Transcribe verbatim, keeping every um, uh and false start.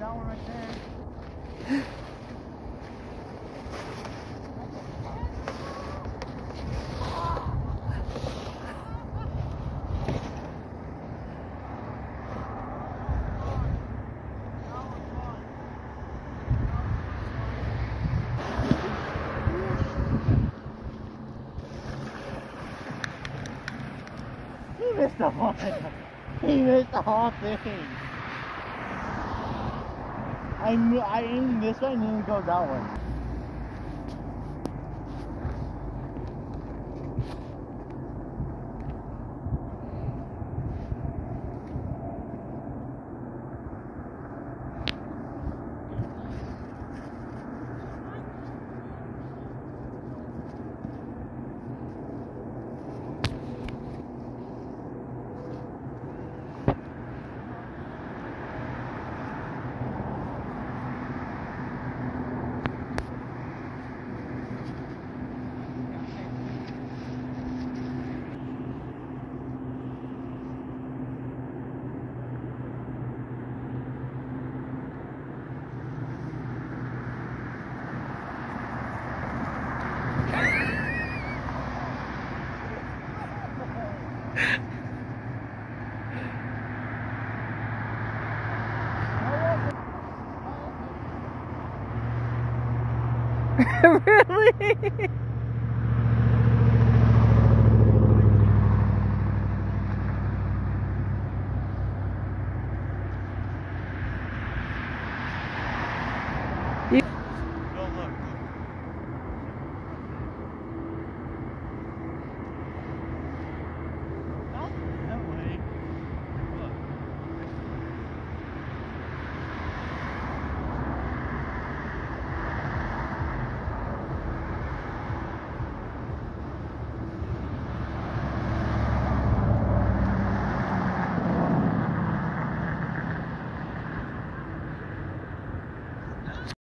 that one right there. He missed the whole thing. He missed the whole thing. I knew I aimed this way and then it goes that way. Really?